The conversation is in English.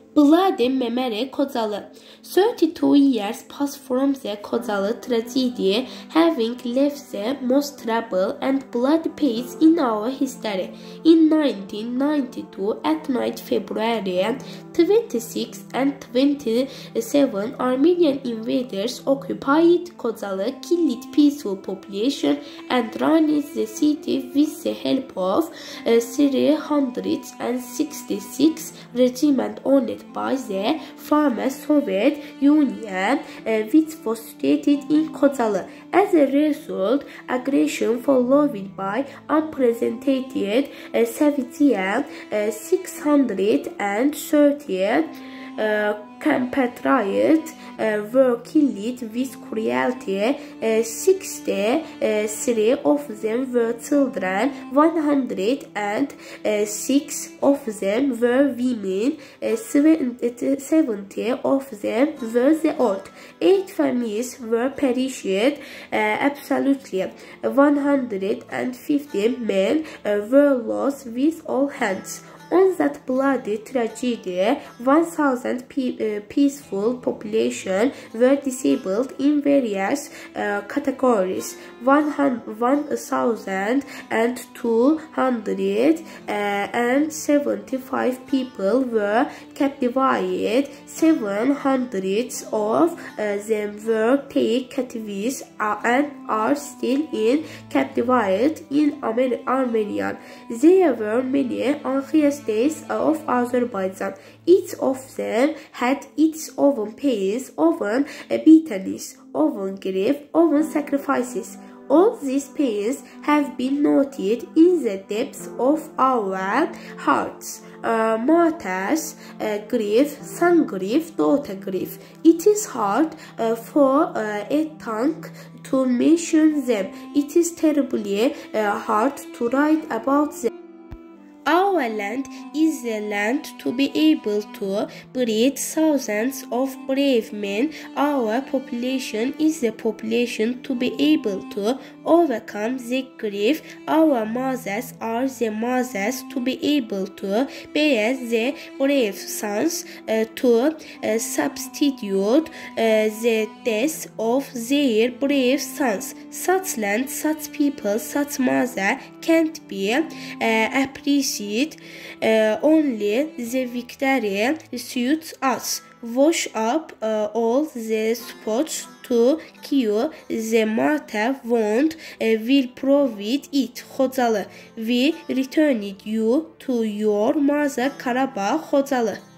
Bloody Memory Kocalı. 32 years passed from the Kocalı tragedy, having left the most trouble and bloody pains in our history. In 1992, at night February 26 and 27, Armenian invaders occupied Kocalı, killed peaceful population, and ransacked the city with the help of 366 regiment owned by the former Soviet Union, which was situated in Kocalı. As a result, aggression followed by unprecedented civilian 630 compatriots were killed with cruelty. 63 of them were children, 106 of them were women, 70 of them were the old. 8 families were perished absolutely. 150 men were lost with all hands. On that bloody tragedy, 1,000 peaceful population were disabled in various categories. 1,275 people were captivated. 700 of them were taken captives and are still in captivity in Armenia. There were many unclear states of Azerbaijan. Each of them had its own pains, own bitterness, own grief, own sacrifices. All these pains have been noted in the depths of our hearts. Mother's grief, son grief, daughter grief. It is hard for a tongue to mention them. It is terribly hard to write about them. Our land is the land to be able to breed thousands of brave men. Our population is the population to be able to overcome the grief. Our mothers are the mothers to be able to bear the brave sons, to substitute the death of their brave sons. Such land, such people, such mother can't be appreciated. Only the victory suits us. Wash up all the spots to cure the mortal wound. Will provide it. Kocalı. We returned you to your mother Karabağ, Kocalı.